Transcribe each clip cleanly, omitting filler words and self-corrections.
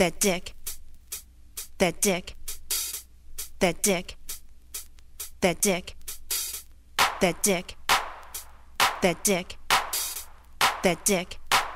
that dick, that dick, that dick, that dick, that dick, that dick, that dick,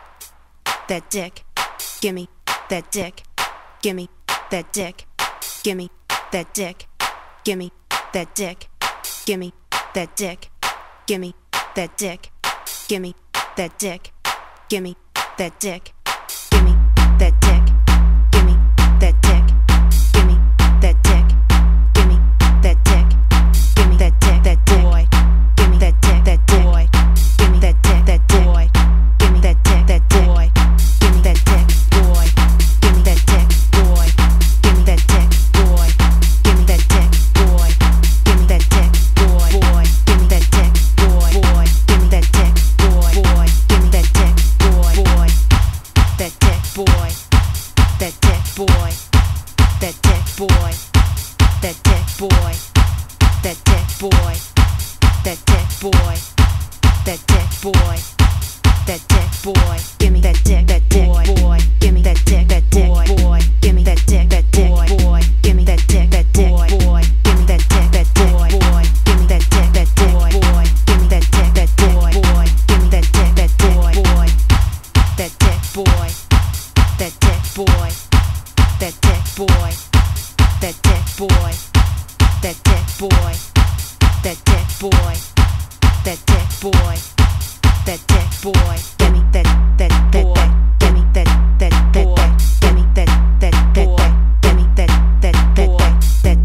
that dick, gimme that dick, gimme that dick, gimme that dick, gimme that dick, gimme that dick, gimme that dick, gimme that dick, gimme that dick, gimme that dick, gimme that dick, gimme that dick, gimme that dick, gimme that dick, that boy, gimme that dick, that boy, gimme that dick, that boy, gimme that dick, that boy, gimme that dick, boy, gimme that dick, boy, gimme that dick, boy, gimme that dick, boy, gimme that dick, boy, boy, gimme that dick, boy, boy, gimme that dick, boy, boy, gimme that dick, boy, boy, that dick, boy, that dick, boy, that dick, boy, that dick, boy, that dick, boy, that dick, boy, that dick, boy, that dick, boy, gimme that dick, that boy, boy, gimme that dick, that boy, boy, gimme that dick, that boy, boy, gimme that dick, that boy, boy, gimme that dick, that boy, boy, gimme that dick, that boy, boy, gimme that dick, that boy, boy, gimme that dick, that boy, boy, that dick, boy, that dick, boy, that dick, boy, that dick, boy, that dick, boy, that dick, boy, that dick, boy, that dick, boy, gimme that boy, gimme that boy, gimme that boy, gimme that boy, that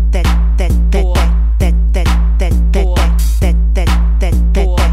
boy, that boy, that boy,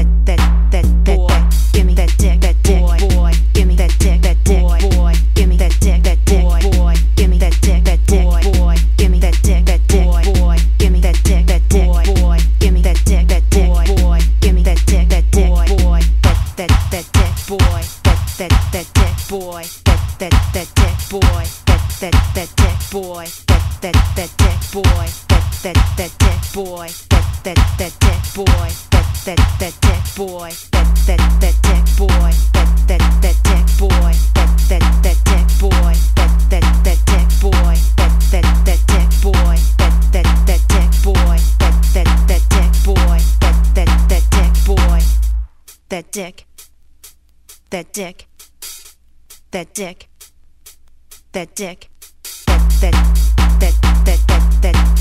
that boy, gimme that dick, that boy, boy, gimme that dick, that boy, boy, gimme that dick, that boy, boy, gimme that dick, that boy, boy, gimme that dick, that boy, boy, gimme that dick, that boy, boy, gimme that dick, that boy, boy, gimme that dick, that boy, boy, that dick, boy, that dick, boy, that dick, boy, that dick, boy, that dick, boy, that dick, boy, that dick, boy, that dick, boy, that dick, boy, that dick, boy, that dick, boy, that dick, boy, that dick, boy, that dick, boy, that dick, boy, that dick, boy, that dick, that dick, that dick, that dick, that